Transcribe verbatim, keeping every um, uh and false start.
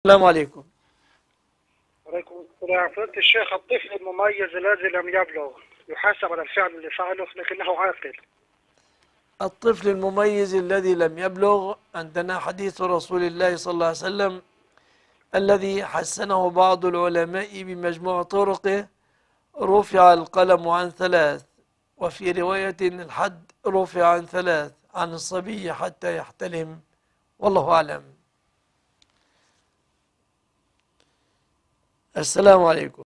السلام عليكم. عليكم السلام. فضيلة الشيخ، الطفل المميز الذي لم يبلغ يحاسب على الفعل اللي فعله لكنه عاقل. الطفل المميز الذي لم يبلغ، عندنا حديث رسول الله صلى الله عليه وسلم الذي حسنه بعض العلماء بمجموع طرقه: رفع القلم عن ثلاث، وفي رواية الحد رفع عن ثلاث، عن الصبي حتى يحتلم، والله أعلم. السلام عليكم.